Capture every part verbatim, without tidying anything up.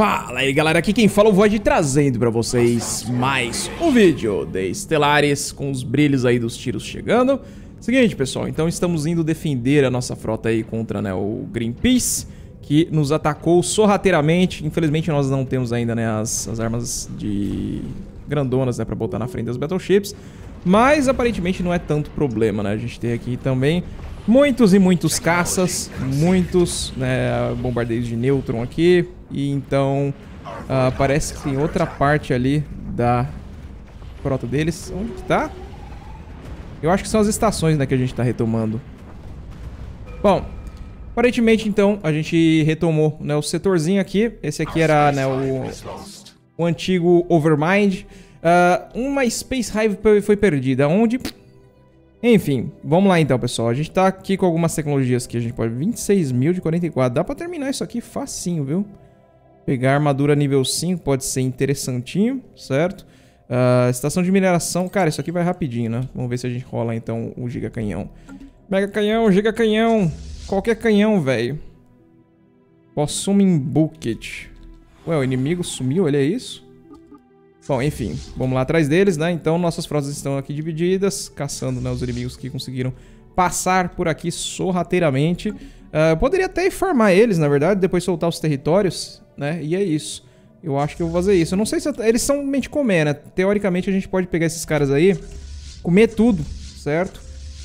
Fala aí galera, aqui quem fala é o Void, trazendo pra vocês mais um vídeo de Stellaris com os brilhos aí dos tiros chegando. Seguinte pessoal, então estamos indo defender a nossa frota aí contra, né, o Greenpeace, que nos atacou sorrateiramente. Infelizmente nós não temos ainda, né, as, as armas de grandonas, né, pra botar na frente das battleships, mas aparentemente não é tanto problema, né. A gente tem aqui também muitos e muitos caças, muitos, né, bombardeios de nêutron aqui. E então uh, parece que tem outra parte ali da frota deles. Onde que tá? Eu acho que são as estações, né, que a gente tá retomando. Bom, aparentemente então a gente retomou, né, o setorzinho aqui. Esse aqui era, né, o, o antigo Overmind. uh, Uma Space Hive foi perdida. Onde? Enfim, vamos lá então, pessoal. A gente tá aqui com algumas tecnologias que a gente pode... vinte e seis mil de quarenta e quatro. Dá pra terminar isso aqui facinho, viu? Pegar armadura nível cinco pode ser interessantinho, certo? Uh, estação de mineração. Cara, isso aqui vai rapidinho, né? Vamos ver se a gente rola então o Giga Canhão. Mega Canhão, Giga Canhão. Qualquer canhão, velho. Possuming Bucket. Ué, o inimigo sumiu, ele é isso? Bom, enfim, vamos lá atrás deles, né? Então nossas frotas estão aqui divididas, caçando, né, os inimigos que conseguiram passar por aqui sorrateiramente. Uh, poderia até farmar eles, na verdade, depois soltar os territórios, né? E é isso. Eu acho que eu vou fazer isso. Eu não sei se... Eles são mente comer, né? Teoricamente a gente pode pegar esses caras aí, comer tudo, certo?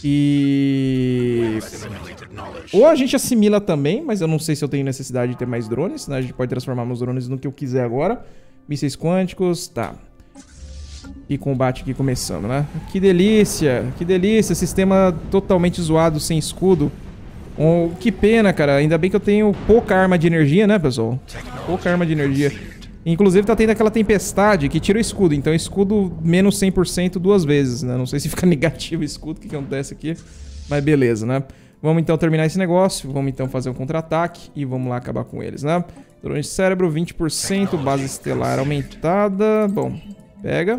E... ou a gente assimila também, mas eu não sei se eu tenho necessidade de ter mais drones, né? A gente pode transformar meus drones no que eu quiser agora. Mísseis quânticos, tá. E combate aqui começando, né? Que delícia, que delícia. Sistema totalmente zoado, sem escudo. Oh, que pena, cara. Ainda bem que eu tenho pouca arma de energia, né, pessoal? Pouca arma de energia. Inclusive tá tendo aquela tempestade que tira o escudo. Então escudo menos cem por cento duas vezes, né? Não sei se fica negativo o escudo, o que, que acontece aqui. Mas beleza, né? Vamos então terminar esse negócio. Vamos então fazer um contra-ataque e vamos lá acabar com eles, né? Drone de cérebro, vinte por cento. Base estelar aumentada. Bom, pega.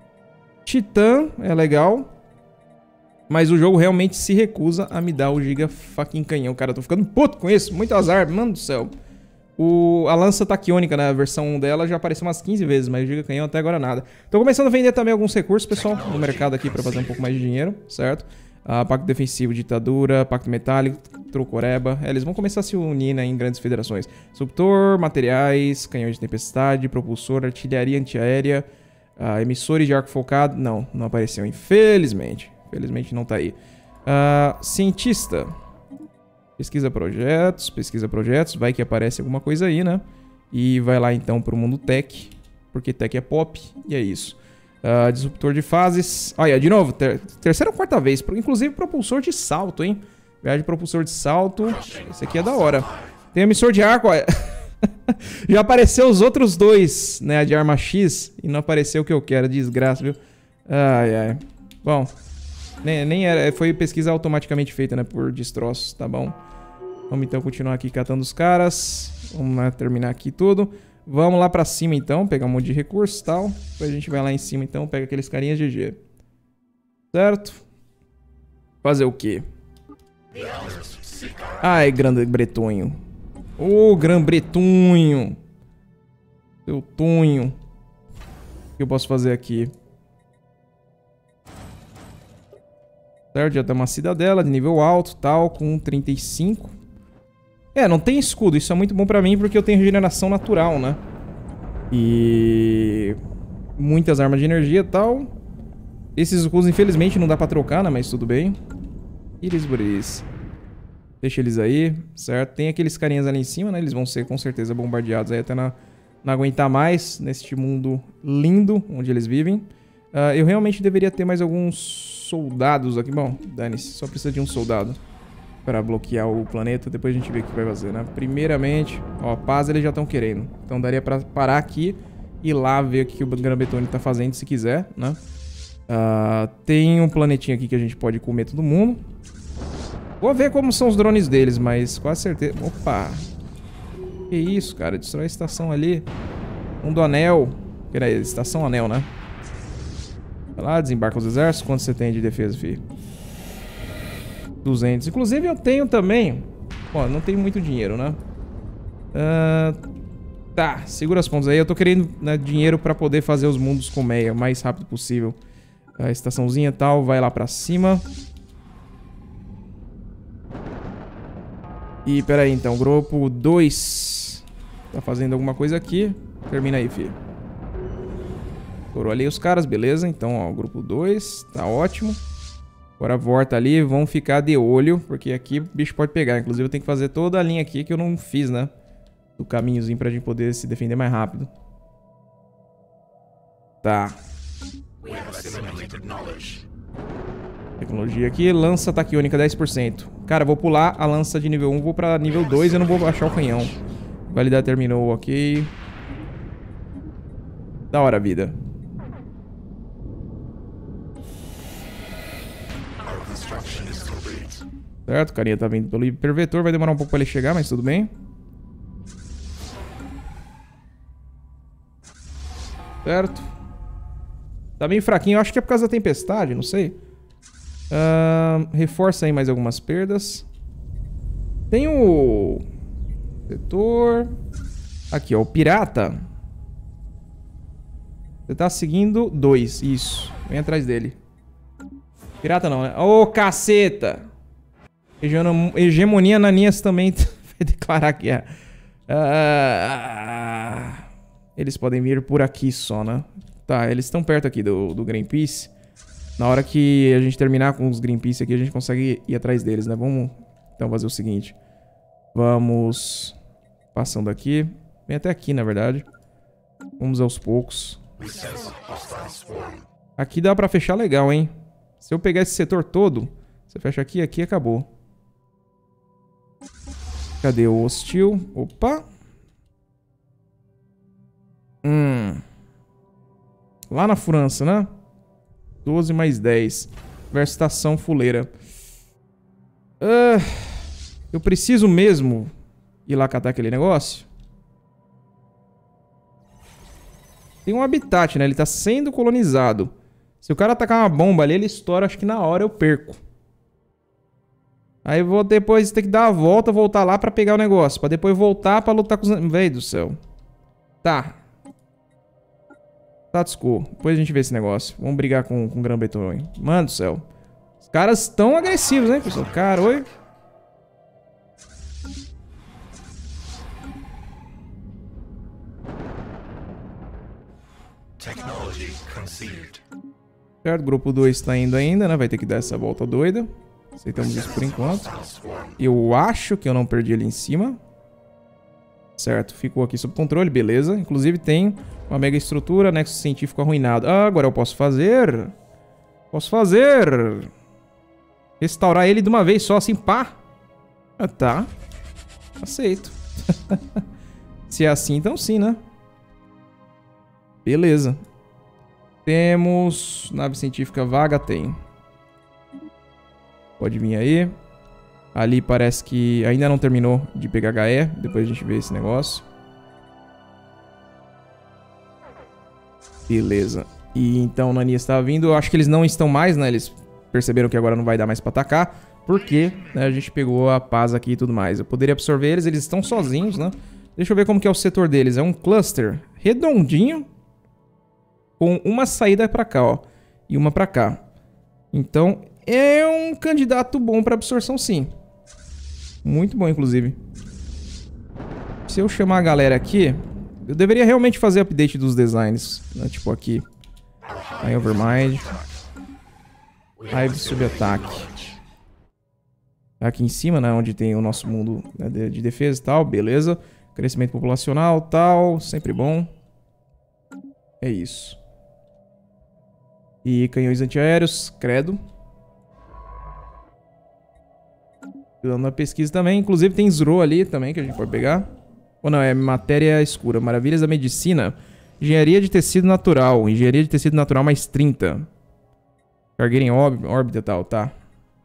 Titã é legal. Mas o jogo realmente se recusa a me dar o Giga fucking Canhão. Cara, eu tô ficando puto com isso. Muito azar, mano do céu. O, a lança taquiônica, né? A versão dela já apareceu umas quinze vezes, mas o Giga Canhão até agora nada. Tô começando a vender também alguns recursos, pessoal, no mercado aqui pra fazer um pouco mais de dinheiro, certo? Uh, pacto defensivo, ditadura, pacto metálico, trocoreba. É, eles vão começar a se unir, né, em grandes federações. Subtor, materiais, canhão de tempestade, propulsor, artilharia antiaérea, uh, emissores de arco focado. Não, não apareceu, infelizmente. Infelizmente não tá aí. Uh, cientista. Pesquisa projetos, pesquisa projetos. Vai que aparece alguma coisa aí, né? E vai lá então pro mundo tech. Porque tech é pop. E é isso. Uh, disruptor de fases. Olha, de novo. Ter terceira ou quarta vez. Inclusive propulsor de salto, hein? Viagem de propulsor de salto. Esse aqui é da hora. Tem emissor de arco, olha. Já apareceu os outros dois, né? De arma X. E não apareceu o que eu quero. Desgraça, viu? Ai, ai. Bom... Nem, nem era, foi pesquisa automaticamente feita, né, por destroços, tá bom? Vamos então continuar aqui catando os caras. Vamos lá terminar aqui tudo. Vamos lá pra cima então, pegar um monte de recursos e tal. Depois a gente vai lá em cima então, pega aqueles carinhas G G. Certo? Fazer o quê? Ai, grande bretonho. Ô, grande bretonho. Seu tunho. O que eu posso fazer aqui? Certo, já tem uma cidadela de nível alto, tal, com trinta e cinco. É, não tem escudo, isso é muito bom pra mim porque eu tenho regeneração natural, né? E... muitas armas de energia e tal. Esses escudos, infelizmente, não dá pra trocar, né? Mas tudo bem. Iris Buris. Deixa eles aí, certo? Tem aqueles carinhas ali em cima, né? Eles vão ser, com certeza, bombardeados aí até na... não aguentar mais neste mundo lindo onde eles vivem. Uh, eu realmente deveria ter mais alguns... soldados aqui. Bom, dane-se, só precisa de um soldado para bloquear o planeta. Depois a gente vê o que vai fazer, né? Primeiramente, ó, paz eles já estão querendo. Então daria para parar aqui e ir lá ver o que o Gran-Bretonne tá fazendo, se quiser, né? Uh, tem um planetinho aqui que a gente pode comer todo mundo. Vou ver como são os drones deles, mas quase certeza... Opa! Que isso, cara? Destrói a estação ali. Um do anel. Peraí, estação anel, né? Vai lá, desembarca os exércitos. Quanto você tem de defesa, filho? duzentos. Inclusive eu tenho também... Bom, não tenho muito dinheiro, né? Uh, Tá, segura as pontas aí. Eu tô querendo, né, dinheiro pra poder fazer os mundos colmeia o mais rápido possível. A estaçãozinha e tal, vai lá pra cima. E pera aí, então. Grupo dois tá fazendo alguma coisa aqui. Termina aí, filho. Estourou ali os caras, beleza. Então, ó, grupo dois, tá ótimo. Agora volta ali, vão ficar de olho, porque aqui o bicho pode pegar. Inclusive eu tenho que fazer toda a linha aqui que eu não fiz, né? Do caminhozinho pra gente poder se defender mais rápido. Tá. Tecnologia aqui, lança ataque única dez por cento. Cara, vou pular a lança de nível um, vou pra nível dois e eu não vou baixar o canhão. Validade terminou, ok. Da hora, vida. Certo, o carinha tá vindo pelo hipervetor. Vai demorar um pouco pra ele chegar, mas tudo bem. Certo. Tá bem fraquinho. Eu acho que é por causa da tempestade, não sei. Uh, reforça aí mais algumas perdas. Tem o... setor... Aqui, ó. O pirata. Você tá seguindo dois. Isso. Vem atrás dele. Pirata não, né? Ô, caceta! Hegemonia Ananias também vai declarar guerra. Uh, eles podem vir por aqui só, né? Tá, eles estão perto aqui do, do Greenpeace. Na hora que a gente terminar com os Greenpeace aqui, a gente consegue ir atrás deles, né? Vamos então fazer o seguinte. Vamos passando aqui. Vem até aqui, na verdade. Vamos aos poucos. Aqui dá pra fechar legal, hein? Se eu pegar esse setor todo, você fecha aqui, aqui e acabou. Cadê o hostil? Opa! Hum. Lá na França, né? doze mais dez. Versus estação fuleira. Uh, eu preciso mesmo ir lá catar aquele negócio? Tem um habitat, né? Ele tá sendo colonizado. Se o cara atacar uma bomba ali, ele estoura. Acho que na hora eu perco. Aí eu vou depois ter que dar a volta, voltar lá pra pegar o negócio. Pra depois voltar pra lutar com os... Véi do céu. Tá. Status quo. Depois a gente vê esse negócio. Vamos brigar com, com o Grã-Bretanha, hein? Mano do céu. Os caras estão agressivos, hein, pessoal? Cara, oi. Certo, grupo dois tá indo ainda, né? Vai ter que dar essa volta doida. Aceitamos isso por enquanto. Eu acho que eu não perdi ali em cima. Certo, ficou aqui sob controle, beleza. Inclusive tem uma mega estrutura, nexo científico arruinado. Ah, agora eu posso fazer... Posso fazer... Restaurar ele de uma vez só, assim, pá. Ah, tá. Aceito. Se é assim, então sim, né? Beleza. Temos... Nave científica vaga, tem. Pode vir aí. Ali parece que ainda não terminou de pegar H E. Depois a gente vê esse negócio. Beleza. E então o Nania está vindo. Eu acho que eles não estão mais, né? Eles perceberam que agora não vai dar mais pra atacar. Porque, né, a gente pegou a paz aqui e tudo mais. Eu poderia absorver eles. Eles estão sozinhos, né? Deixa eu ver como que é o setor deles. É um cluster redondinho. Com uma saída pra cá, ó. E uma pra cá. Então... é um candidato bom para absorção, sim. Muito bom, inclusive. Se eu chamar a galera aqui... eu deveria realmente fazer update dos designs, né? Tipo aqui. Aí, Overmind. Hive sub-ataque. Aqui em cima, né? Onde tem o nosso mundo, né, de, de defesa e tal. Beleza. Crescimento populacional, tal. Sempre bom. É isso. E canhões antiaéreos. Credo. Dando a pesquisa também. Inclusive tem Zro ali também que a gente pode pegar. Ou não, é matéria escura. Maravilhas da medicina. Engenharia de tecido natural. Engenharia de tecido natural mais trinta. Cargueira em órbita e tal, tá.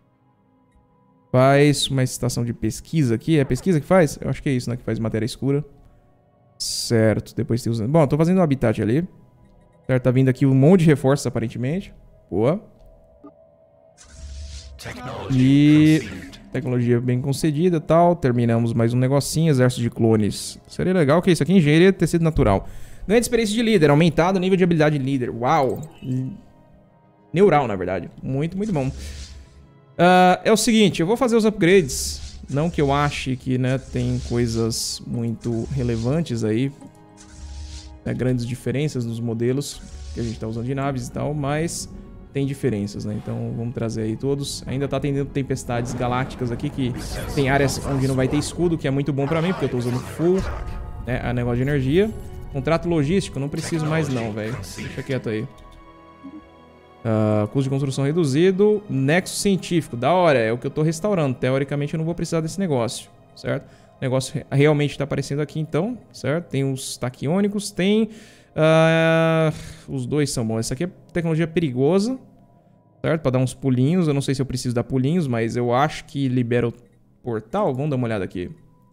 Faz uma estação de pesquisa aqui. É pesquisa que faz? Eu acho que é isso, né? Que faz matéria escura. Certo. Depois tem os... bom, tô fazendo um habitat ali. Certo, tá vindo aqui um monte de reforços aparentemente. Boa. E... Tecnologia bem concedida e tal. Terminamos mais um negocinho. Exército de clones. Seria legal que isso aqui, engenharia de tecido natural. Ganha de experiência de líder. Aumentado o nível de habilidade de líder. Uau. Neural, na verdade. Muito, muito bom. Uh, é o seguinte, eu vou fazer os upgrades. Não que eu ache que, né, tem coisas muito relevantes aí. Né, grandes diferenças nos modelos que a gente tá usando de naves e tal, mas tem diferenças, né? Então vamos trazer aí todos. Ainda tá tendo tempestades galácticas aqui, que tem áreas onde não vai ter escudo, que é muito bom pra mim, porque eu tô usando full, né, a negócio de energia. Contrato logístico, não preciso mais não, velho. Deixa quieto aí. Uh, custo de construção reduzido. Nexo científico, da hora, é o que eu tô restaurando. Teoricamente eu não vou precisar desse negócio, certo? O negócio realmente tá aparecendo aqui então, certo? Tem os taquiônicos, tem... Uh, os dois são bons. Essa aqui é tecnologia perigosa, certo? Pra dar uns pulinhos. Eu não sei se eu preciso dar pulinhos, mas eu acho que libera o portal. Vamos dar uma olhada aqui.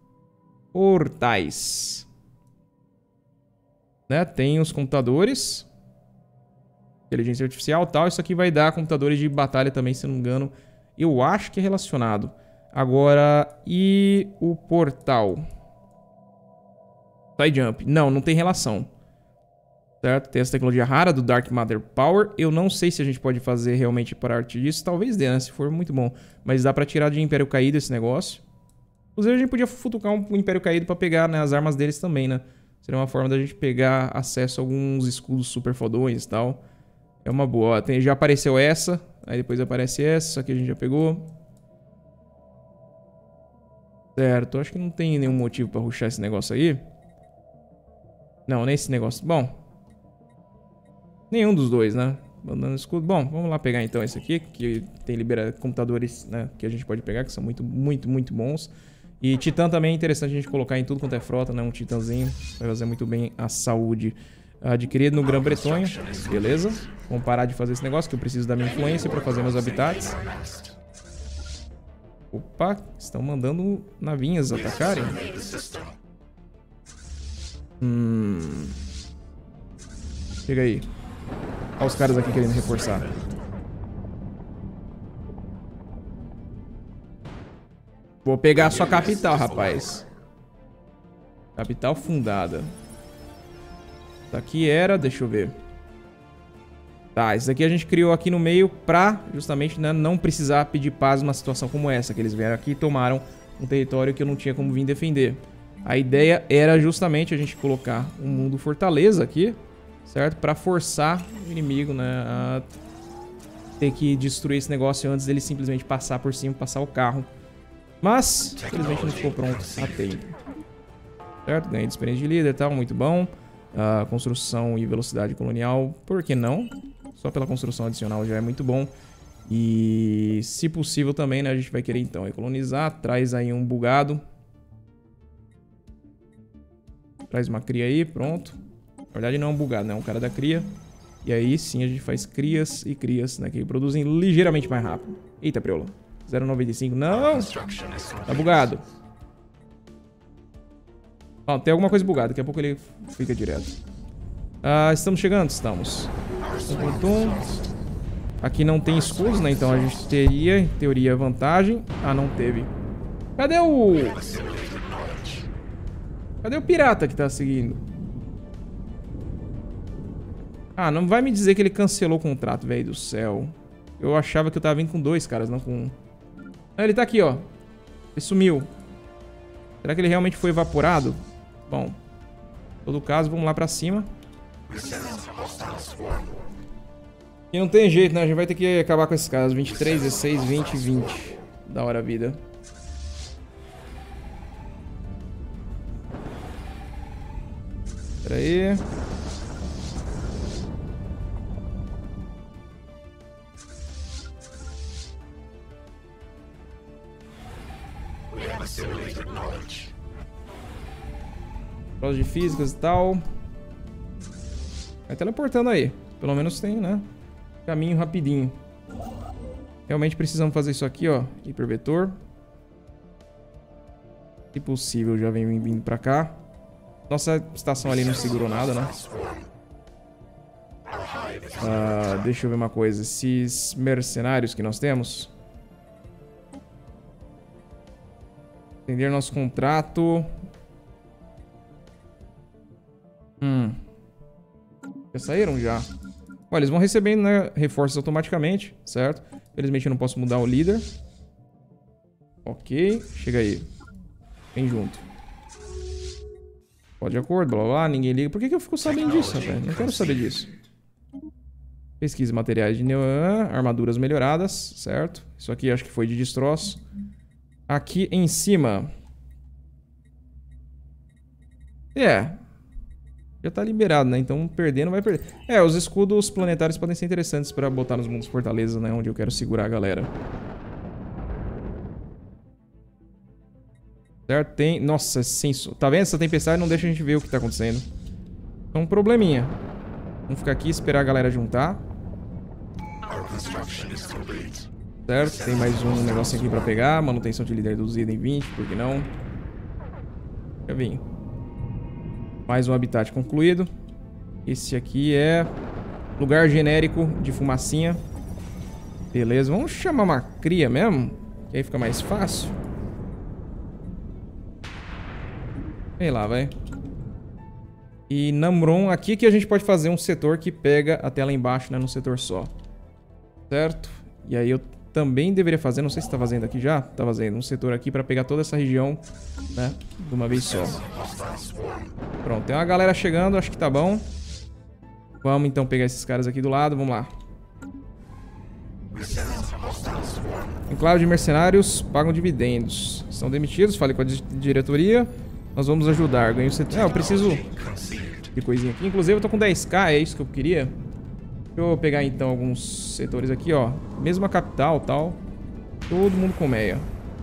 Portais. Né? Tem os computadores. Inteligência artificial e tal. Isso aqui vai dar computadores de batalha também, se não me engano. Eu acho que é relacionado. Agora, e o portal? Side jump. Não, não tem relação. Certo? Tem essa tecnologia rara do Dark Matter Power. Eu não sei se a gente pode fazer realmente para arte disso. Talvez dê, né? Se for muito bom. Mas dá pra tirar de Império Caído esse negócio. Inclusive a gente podia futucar um Império Caído pra pegar, né, as armas deles também, né? Seria uma forma da gente pegar acesso a alguns escudos super fodões e tal. É uma boa. Ó, tem, já apareceu essa. Aí depois aparece essa. Só que a gente já pegou. Certo. Acho que não tem nenhum motivo pra rushar esse negócio aí. Não, nem esse negócio. Bom. Nenhum dos dois, né? Mandando escudo. Bom, vamos lá pegar então esse aqui. Que tem libera computadores, né? Que a gente pode pegar. Que são muito, muito, muito bons. E Titã também é interessante a gente colocar em tudo quanto é frota, né? Um Titãzinho. Vai fazer muito bem a saúde. Adquirido no Grã-Bretonha. Beleza. Vamos parar de fazer esse negócio, que eu preciso da minha influência pra fazer meus habitats. Opa, estão mandando navinhas atacarem. Hum... Chega aí. Olha os caras aqui querendo reforçar. Vou pegar a sua capital, rapaz. Capital fundada. Isso aqui era... Deixa eu ver. Tá, isso aqui a gente criou aqui no meio pra justamente, né, não precisar pedir paz numa situação como essa. Que eles vieram aqui e tomaram um território que eu não tinha como vir defender. A ideia era justamente a gente colocar um mundo fortaleza aqui, certo? Pra forçar o inimigo, né, a ter que destruir esse negócio antes dele simplesmente passar por cima, passar o carro. Mas, infelizmente não ficou pronto a tempo. Certo? Ganhei de experiência de líder e tal, muito bom. Uh, construção e velocidade colonial, por que não? Só pela construção adicional já é muito bom. E, se possível também, né, a gente vai querer então recolonizar. Traz aí um bugado. Traz uma cria aí, pronto. Na verdade não é um bugado, né? É um cara da cria. E aí sim a gente faz crias e crias, né? Que produzem ligeiramente mais rápido. Eita, preula. zero vírgula noventa e cinco. Não! Tá bugado. Ó, tem alguma coisa bugada. Daqui a pouco ele fica direto. Ah, estamos chegando? Estamos. Tum, tum, tum. Aqui não tem escudos, né? Então a gente teria, em teoria, vantagem. Ah, não teve. Cadê o... Cadê o pirata que tá seguindo? Ah, não vai me dizer que ele cancelou o contrato, velho do céu. Eu achava que eu tava vindo com dois caras, não com um. Ah, ele tá aqui, ó. Ele sumiu. Será que ele realmente foi evaporado? Bom, em todo caso, vamos lá pra cima. E não tem jeito, né? A gente vai ter que acabar com esses caras. vinte e três, dezesseis, vinte, vinte. Da hora a vida. Pera aí. Provas de físicas e tal. Vai teleportando aí. Pelo menos tem, né? Caminho rapidinho. Realmente precisamos fazer isso aqui, ó. Hipervetor. Se possível, já vem vindo pra cá. Nossa estação ali não segurou nada, né? Ah, deixa eu ver uma coisa. Esses mercenários que nós temos. Estender nosso contrato. Hum. Já saíram já. Olha, eles vão recebendo, né, reforços automaticamente, certo? Infelizmente eu não posso mudar o líder. Ok, chega aí. Vem junto. Pode de acordo, blá blá blá, ninguém liga. Por que que eu fico sabendo disso, rapaz? Não quero saber disso. Pesquisa materiais de neon, armaduras melhoradas, certo? Isso aqui acho que foi de destroço. Aqui em cima. É. Já tá liberado, né? Então perder não vai perder. É, os escudos planetários podem ser interessantes pra botar nos mundos fortalezas, né? Onde eu quero segurar a galera. Certo? Tem... Nossa, senso. Tá vendo? Essa tempestade não deixa a gente ver o que tá acontecendo. É um probleminha. Vamos ficar aqui e esperar a galera juntar. Certo? Tem mais um negocinho aqui pra pegar. Manutenção de líder reduzida em vinte, por que não? Já vim. Mais um habitat concluído. Esse aqui é lugar genérico de fumacinha. Beleza, vamos chamar uma cria mesmo, que aí fica mais fácil. Sei lá, vai. E Namron, aqui que a gente pode fazer um setor que pega até lá embaixo, né, num setor só. Certo? E aí eu também deveria fazer, não sei se tá fazendo aqui já, tá fazendo um setor aqui pra pegar toda essa região, né, de uma vez só. Pronto, tem uma galera chegando, acho que tá bom. Vamos então pegar esses caras aqui do lado, vamos lá. Enclave de mercenários pagam dividendos. São demitidos, falei com a diretoria. Nós vamos ajudar, ganho setor. É, eu preciso de coisinha aqui. Inclusive eu tô com dez k, é isso que eu queria. Deixa eu pegar então alguns setores aqui, ó. Mesma capital e tal. Todo mundo com meia.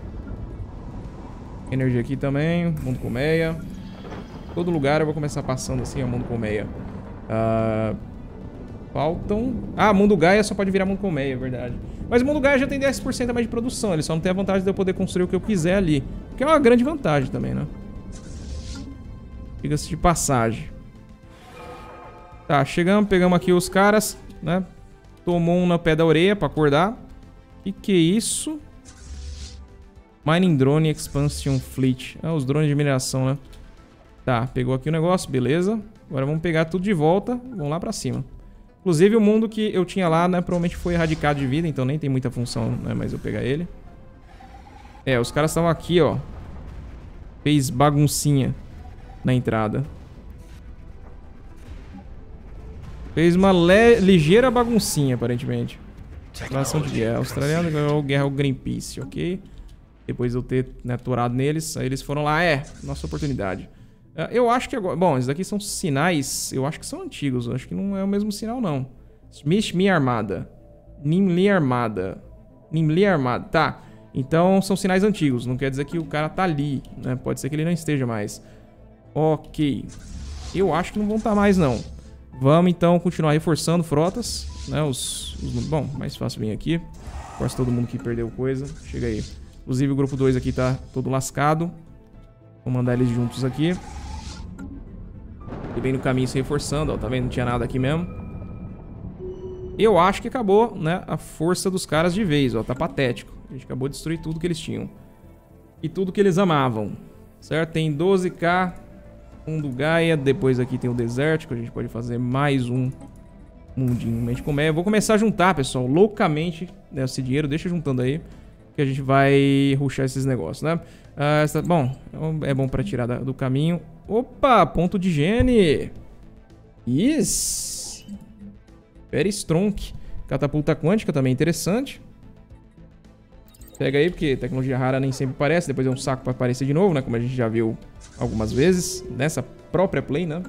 Energia aqui também, mundo com meia. Todo lugar eu vou começar passando assim, ó, mundo com meia. Uh, faltam... Ah, mundo Gaia só pode virar mundo com meia, é verdade. Mas o mundo Gaia já tem dez por cento a mais de produção. Ele só não tem a vantagem de eu poder construir o que eu quiser ali. Que é uma grande vantagem também, né? Diga-se de passagem. Tá, chegamos, pegamos aqui os caras, né? Tomou um no pé da orelha pra acordar. Que que é isso? Mining Drone Expansion Fleet. Ah, os drones de mineração, né? Tá, pegou aqui o negócio, beleza. Agora vamos pegar tudo de volta. Vamos lá pra cima. Inclusive o mundo que eu tinha lá, né? Provavelmente foi erradicado de vida, então nem tem muita função, né? Mas eu pegar ele. É, os caras estavam aqui, ó. Fez baguncinha na entrada. Fez uma ligeira baguncinha, aparentemente. Declaração de guerra. Australiano ganhou guerra ao Greenpeace, ok? Depois de eu ter, né, aturado neles, aí eles foram lá. É, nossa oportunidade. Uh, eu acho que agora... Bom, esses daqui são sinais... Eu acho que são antigos. Eu acho que não é o mesmo sinal, não. Smith Mi Armada. Nimli Armada. Nimli Armada. Tá. Então, são sinais antigos. Não quer dizer que o cara tá ali, né? Pode ser que ele não esteja mais. Ok. Eu acho que não vão estar mais, não. Vamos, então, continuar reforçando frotas, né? Os, os... Bom, mais fácil vir aqui. Quase todo mundo que perdeu coisa. Chega aí. Inclusive, o grupo dois aqui tá todo lascado. Vou mandar eles juntos aqui. E bem no caminho se reforçando, ó. Tá vendo? Não tinha nada aqui mesmo. Eu acho que acabou, né? A força dos caras de vez, ó. Tá patético. A gente acabou de destruir tudo que eles tinham. E tudo que eles amavam. Certo? Tem doze k... Mundo Gaia, depois aqui tem o Desértico, a gente pode fazer mais um mundinho mente com meia. Eu vou começar a juntar, pessoal, loucamente, né, esse dinheiro, deixa juntando aí, que a gente vai rushar esses negócios, né? Ah, essa, bom, é bom pra tirar da, do caminho. Opa, ponto de higiene. Yes. Very strong. Catapulta quântica também interessante. Pega aí, porque tecnologia rara nem sempre aparece. Depois é um saco pra aparecer de novo, né? Como a gente já viu algumas vezes nessa própria play, né?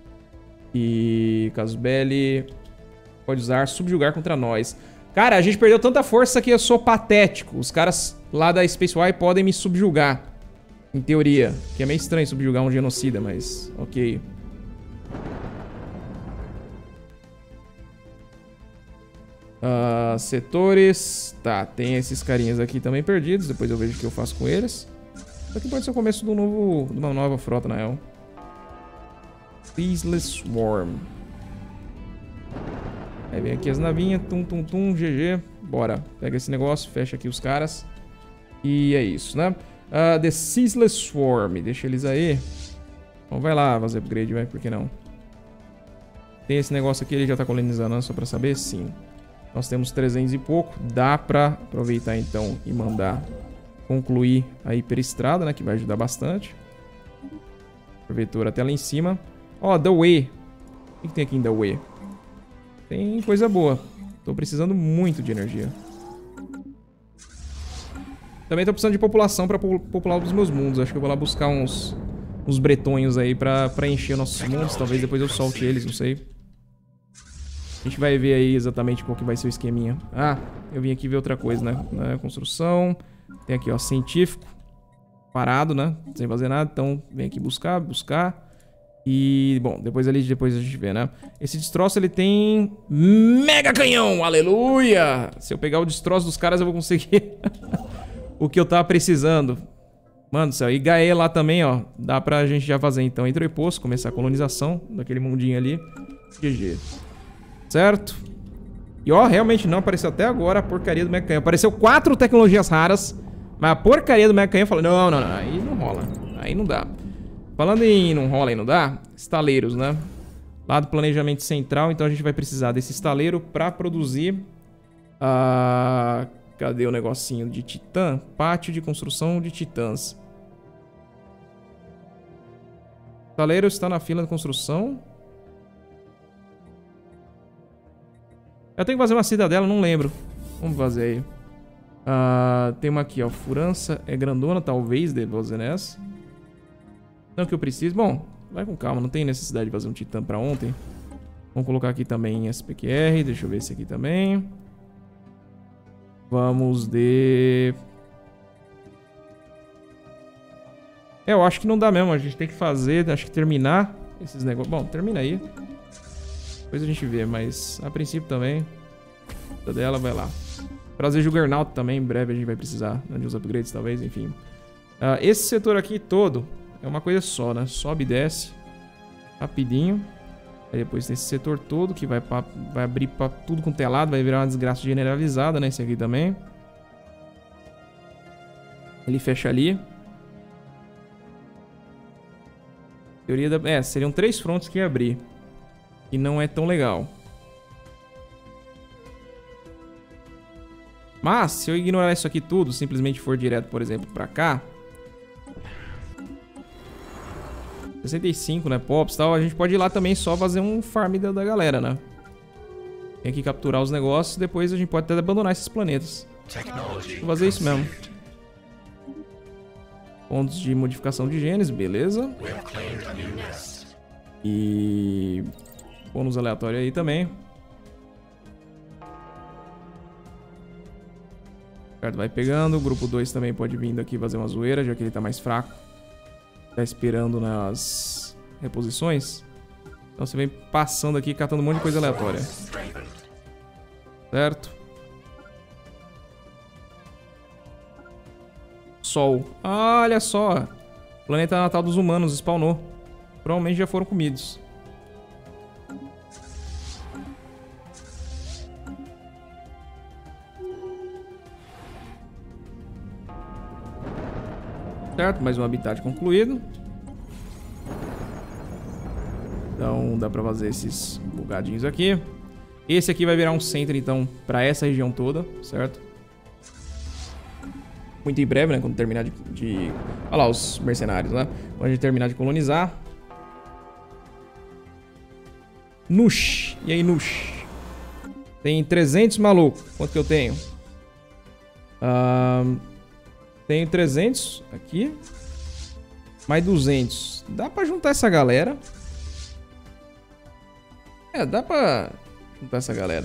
E caso Belli pode usar subjugar contra nós. Cara, a gente perdeu tanta força que eu sou patético. Os caras lá da Space Y podem me subjugar. Em teoria. Que é meio estranho subjugar um genocida, mas ok. Uh, setores. Tá, tem esses carinhas aqui também perdidos. Depois eu vejo o que eu faço com eles. Isso aqui pode ser o começo do novo, de uma nova frota, na real. Peaceless Swarm. Aí vem aqui as navinhas. Tum, tum, tum. G G. Bora. Pega esse negócio. Fecha aqui os caras. E é isso, né? Uh, The Ceaseless Swarm. Deixa eles aí. Então vai lá fazer upgrade, vai. Por que não? Tem esse negócio aqui, ele já tá colonizando, né? Só pra saber? Sim. Nós temos trezentos e pouco. Dá pra aproveitar então e mandar concluir a hiperestrada, né? Que vai ajudar bastante. Vetor até lá em cima. Ó, oh, The Way. O que, que tem aqui em The Way? Tem coisa boa. Tô precisando muito de energia. Também tô precisando de população pra popular os meus mundos. Acho que eu vou lá buscar uns, uns bretonhos aí pra, pra encher nossos mundos. Talvez depois eu solte eles, não sei. A gente vai ver aí exatamente qual que vai ser o esqueminha. Ah, eu vim aqui ver outra coisa, né? Na construção. Tem aqui, ó, científico. Parado, né? Sem fazer nada. Então, vem aqui buscar, buscar. E, bom, depois ali, depois a gente vê, né? Esse destroço, ele tem mega canhão, aleluia! Se eu pegar o destroço dos caras, eu vou conseguir o que eu tava precisando. Mano do céu, e Gaê lá também, ó. Dá pra gente já fazer, então, entreposto, começar a colonização daquele mundinho ali. G G. Certo? E, ó, realmente não apareceu até agora a porcaria do mega canhão. Apareceu quatro tecnologias raras, mas a porcaria do mega canhão falou, não, não, não, aí não rola. Aí não dá. Falando em não rola e não dá, estaleiros, né? Lá do planejamento central, então a gente vai precisar desse estaleiro para produzir a... Cadê o negocinho de titã? Pátio de construção de titãs. O estaleiro está na fila de construção. Eu tenho que fazer uma cidadela, não lembro. Vamos fazer aí. Uh, tem uma aqui, ó. Furança é grandona, talvez, devo fazer nessa. Não que eu preciso. Bom, vai com calma, não tem necessidade de fazer um titã pra ontem. Vamos colocar aqui também S P Q R. Deixa eu ver esse aqui também. Vamos de... É, eu acho que não dá mesmo. A gente tem que fazer, acho que terminar esses negócios. Bom, termina aí. Depois a gente vê, mas a princípio também. A dela vai lá. Trazer Juggernaut também, em breve a gente vai precisar, né, de uns upgrades talvez, enfim. Uh, esse setor aqui todo é uma coisa só, né? Sobe e desce. Rapidinho. Aí depois tem esse setor todo que vai, pra, vai abrir pra tudo com telado. Vai virar uma desgraça generalizada, né? Esse aqui também. Ele fecha ali. Teoria da... É, seriam três frontes que ia abrir. E não é tão legal. Mas, se eu ignorar isso aqui tudo, simplesmente for direto, por exemplo, pra cá... sessenta e cinco, né? Pops e tal. A gente pode ir lá também só fazer um farm da, da galera, né? Tem que capturar os negócios. Depois a gente pode até abandonar esses planetas. Vou fazer isso mesmo. Pontos de modificação de genes, beleza. E... bônus aleatório aí também. Certo, vai pegando. O grupo dois também pode vir aqui fazer uma zoeira, já que ele tá mais fraco. Tá esperando nas reposições. Então você vem passando aqui, catando um monte de coisa aleatória. Certo? Sol. Olha só. Planeta natal dos humanos spawnou. Provavelmente já foram comidos. Certo, mais um habitat concluído. Então dá pra fazer esses bugadinhos aqui. Esse aqui vai virar um centro, então, pra essa região toda, certo? Muito em breve, né? Quando terminar de... de... Olha lá os mercenários, né? Quando a gente terminar de colonizar. Nush. E aí, Nush? Tem trezentos, maluco. Quanto que eu tenho? Ahn... Um... Tenho trezentos aqui. Mais duzentos. Dá pra juntar essa galera. É, dá pra juntar essa galera.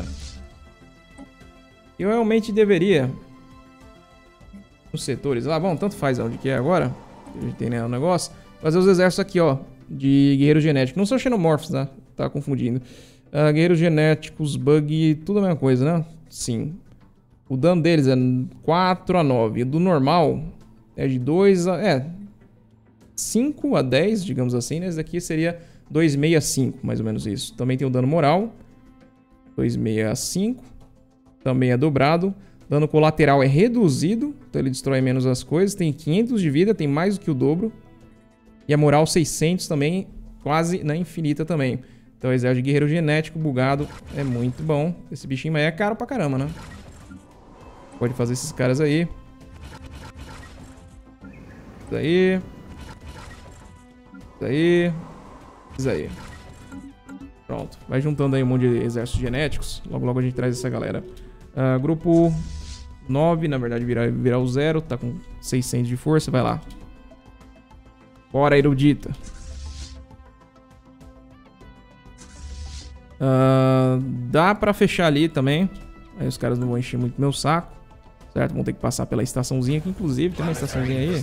Eu realmente deveria... Nos setores lá, bom, tanto faz onde que é agora. A gente tem, né, um negócio. Fazer os exércitos aqui, ó. De guerreiros genéticos. Não são xenomorphs, né? Tá confundindo. Uh, guerreiros genéticos, bug, tudo a mesma coisa, né? Sim. O dano deles é quatro a nove. O do normal é de dois a... É. cinco a dez, digamos assim, né? Esse daqui seria dois vírgula sessenta e cinco, mais ou menos isso. Também tem o dano moral. dois vírgula sessenta e cinco. Também é dobrado. Dano colateral é reduzido, então ele destrói menos as coisas. Tem quinhentos de vida, tem mais do que o dobro. E a moral seiscentos também, quase na infinita também. Então o exército de guerreiro genético bugado é muito bom. Esse bichinho aí é caro pra caramba, né? Pode fazer esses caras aí. Isso aí. Isso aí. Isso aí. Pronto. Vai juntando aí um monte de exércitos genéticos. Logo, logo a gente traz essa galera. Uh, grupo nove, na verdade, virar, virar o zero. Tá com seiscentos de força. Vai lá. Bora, erudita. Uh, dá pra fechar ali também. Aí os caras não vão encher muito meu saco. Certo? Vão ter que passar pela estaçãozinha aqui. Inclusive, tem uma estaçãozinha aí.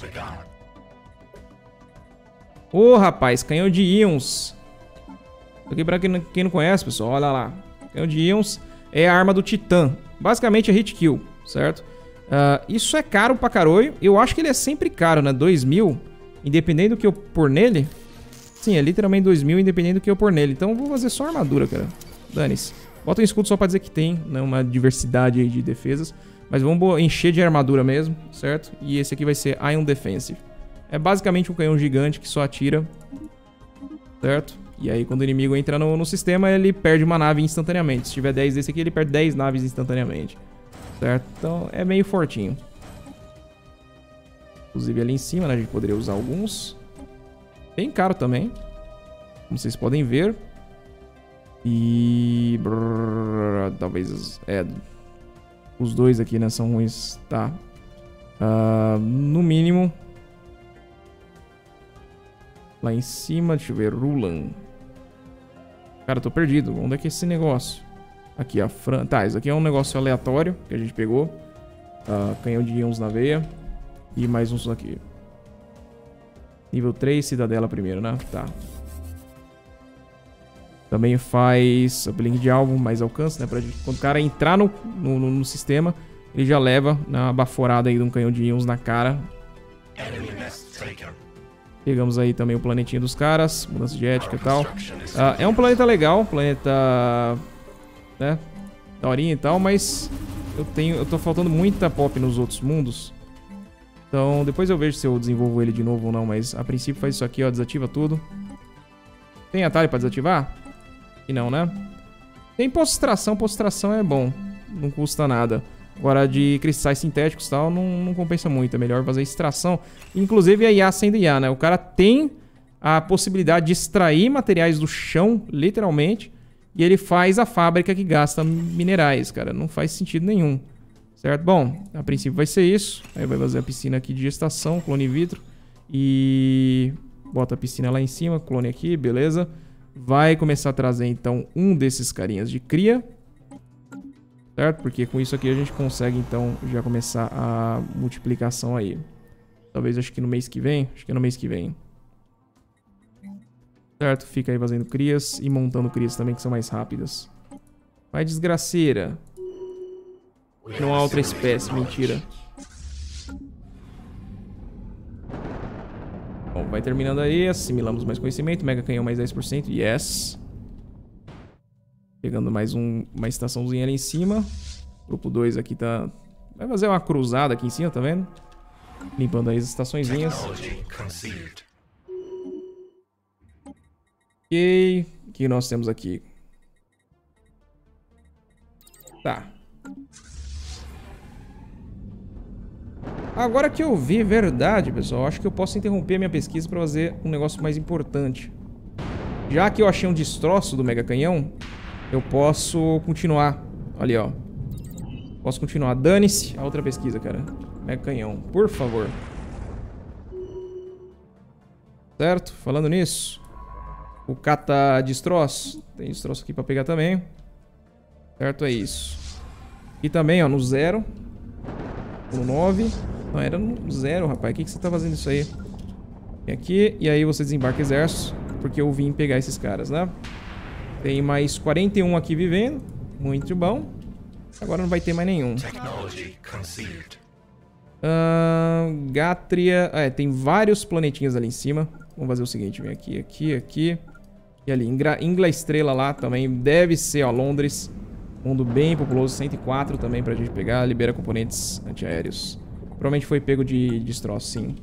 Ô, oh, rapaz. Canhão de íons. Aqui pra quem não conhece, pessoal. Olha lá. Canhão de íons é a arma do Titã. Basicamente é hit kill. Certo? Uh, isso é caro pra caralho. Eu acho que ele é sempre caro, né? dois mil. Independente do que eu pôr nele. Sim, é literalmente dois mil, independente do que eu pôr nele. Então eu vou fazer só armadura, cara. Dane-se. Bota um escudo só pra dizer que tem, né? Uma diversidade aí de defesas. Mas vamos encher de armadura mesmo, certo? E esse aqui vai ser Ion Defensive. É basicamente um canhão gigante que só atira. Certo? E aí quando o inimigo entra no, no sistema, ele perde uma nave instantaneamente. Se tiver dez desse aqui, ele perde dez naves instantaneamente. Certo? Então é meio fortinho. Inclusive ali em cima, né? A gente poderia usar alguns. Bem caro também. Como vocês podem ver. E... Brrr, talvez... É... Os dois aqui, né? São ruins. Tá. Uh, no mínimo... Lá em cima, deixa eu ver. Rulan. Cara, eu tô perdido. Onde é que é esse negócio? Aqui, a Fran... Tá, isso aqui é um negócio aleatório que a gente pegou. Uh, canhão de íons na veia. E mais uns aqui. Nível três, Cidadela primeiro, né? Tá. Também faz uplink de alvo, mais alcance, né? Pra gente, quando o cara entrar no, no, no sistema, ele já leva uma baforada aí de um canhão de íons na cara. Pegamos aí também o planetinho dos caras, mudança de ética e tal. Uh, é um planeta legal, planeta... né? Daorinha e tal, mas eu tenho, eu tô faltando muita pop nos outros mundos. Então, depois eu vejo se eu desenvolvo ele de novo ou não, mas a princípio faz isso aqui, ó, desativa tudo. Tem atalho pra desativar? E não, né? Tem post-extração, post-extração é bom, não custa nada. Agora, de cristais sintéticos e tal, não, não compensa muito, é melhor fazer extração. Inclusive, a I A sendo I A, né? O cara tem a possibilidade de extrair materiais do chão, literalmente, e ele faz a fábrica que gasta minerais, cara. Não faz sentido nenhum. Certo? Bom, a princípio vai ser isso. Aí vai fazer a piscina aqui de gestação, clone vitro. E bota a piscina lá em cima, clone aqui, beleza. Vai começar a trazer então um desses carinhas de cria. Certo? Porque com isso aqui a gente consegue então já começar a multiplicação aí. Talvez acho que no mês que vem. Acho que é no mês que vem. Certo? Fica aí fazendo crias e montando crias também que são mais rápidas. Vai, desgraceira. Não há outra espécie, mentira. Bom, vai terminando aí. Assimilamos mais conhecimento. Mega canhão mais dez por cento. Yes. Pegando mais um, uma estaçãozinha ali em cima. Grupo dois aqui tá... Vai fazer uma cruzada aqui em cima, tá vendo? Limpando aí as estaçõezinhas. Ok. O que nós temos aqui? Tá. Agora que eu vi, verdade, pessoal, acho que eu posso interromper a minha pesquisa para fazer um negócio mais importante. Já que eu achei um destroço do mega canhão, eu posso continuar. Ali, ó. Posso continuar. Dane-se a outra pesquisa, cara. Mega canhão, por favor. Certo? Falando nisso, o cata destroço. Tem destroço aqui para pegar também. Certo? É isso. E também, ó, no zero. No nove. Não, era no zero, rapaz. O que, que você tá fazendo isso aí? Vem aqui. E aí você desembarca exército. Porque eu vim pegar esses caras, né? Tem mais quarenta e um aqui vivendo. Muito bom. Agora não vai ter mais nenhum. Uh, Gátria. É, tem vários planetinhas ali em cima. Vamos fazer o seguinte. Vem aqui, aqui, aqui. E ali. Ingla Estrela lá também. Deve ser, ó, Londres. Mundo bem populoso, cento e quatro também pra gente pegar. Libera componentes antiaéreos. Provavelmente foi pego de destroço, sim.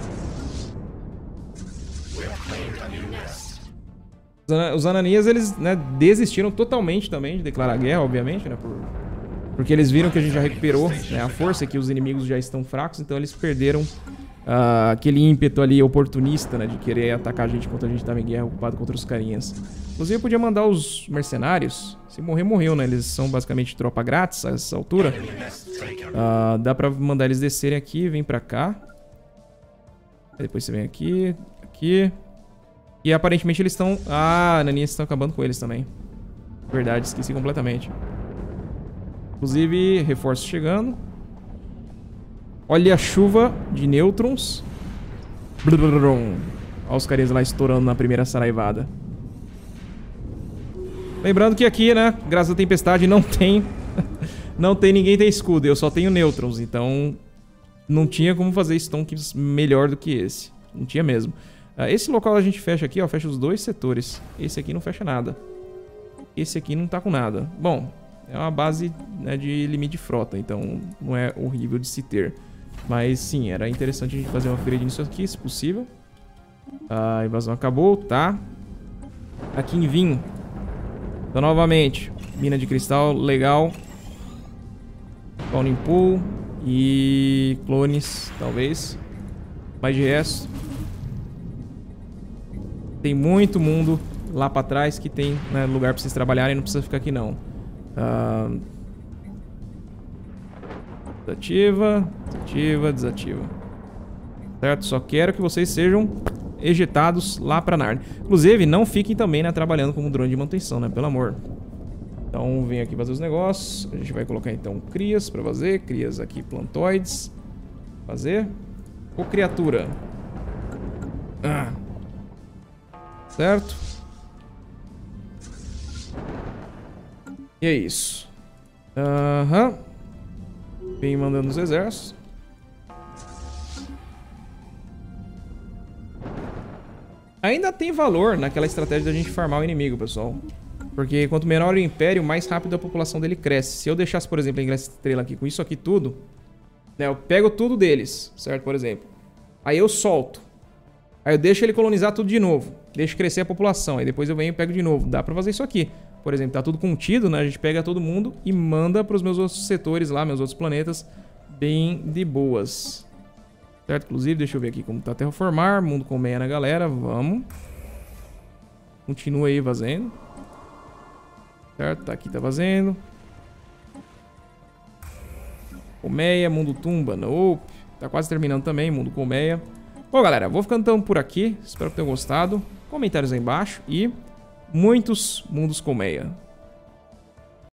Os Ananias, eles, né, desistiram totalmente também de declarar guerra, obviamente, né? Por... Porque eles viram que a gente já recuperou, né, a força, que os inimigos já estão fracos, então eles perderam uh, aquele ímpeto ali oportunista, né, de querer atacar a gente enquanto a gente estava em guerra ocupado contra os carinhas. Inclusive eu podia mandar os mercenários, se morrer, morreu, né, eles são basicamente tropa grátis a essa altura. Uh, dá pra mandar eles descerem aqui, vem pra cá. Aí depois você vem aqui, aqui. E aparentemente eles estão... Ah, Ananias estão acabando com eles também. Verdade, esqueci completamente. Inclusive, reforços chegando. Olha a chuva de nêutrons. Olha os carinhas lá estourando na primeira saraivada. Lembrando que aqui, né, graças à tempestade, não tem... não tem ninguém tem escudo. Eu só tenho nêutrons, então... não tinha como fazer stonks melhor do que esse. Não tinha mesmo. Esse local a gente fecha aqui, ó, fecha os dois setores. Esse aqui não fecha nada. Esse aqui não tá com nada. Bom, é uma base, né, de limite de frota, então não é horrível de se ter. Mas sim, era interessante a gente fazer uma upgrade nisso aqui, se possível. A invasão acabou, tá? Aqui em Vinho. Então, novamente, mina de cristal, legal. Spawning Pool e clones, talvez. Mas de resto... tem muito mundo lá pra trás que tem, né, lugar pra vocês trabalharem, não precisa ficar aqui não. Uh... Desativa, desativa, desativa. Certo? Só quero que vocês sejam ejetados lá pra Narnia. Inclusive, não fiquem também, né, trabalhando como drone de manutenção, né, pelo amor. Então, vem aqui fazer os negócios. A gente vai colocar então crias pra fazer. Crias aqui, plantoides. Fazer. Ô, criatura. Ah. Certo? E é isso. Aham. Uhum. Vem mandando os exércitos. Ainda tem valor naquela estratégia da gente farmar o inimigo, pessoal. Porque quanto menor o império, mais rápido a população dele cresce. Se eu deixasse, por exemplo, a Inglesa Estrela aqui com isso aqui tudo, né, eu pego tudo deles, certo? Por exemplo. Aí eu solto. Aí eu deixo ele colonizar tudo de novo. Deixo crescer a população. Aí depois eu venho e pego de novo. Dá pra fazer isso aqui. Por exemplo, tá tudo contido, né? A gente pega todo mundo e manda pros meus outros setores lá, meus outros planetas, bem de boas. Certo? Inclusive, deixa eu ver aqui como tá terraformar. Mundo colmeia na galera. Vamos. Continua aí vazando. Certo? Tá aqui, tá vazando. Colmeia, mundo tumba. Nope. Tá quase terminando também, mundo colmeia. Bom, galera, vou ficando então por aqui. Espero que tenham gostado. Comentários aí embaixo e muitos mundos colmeia.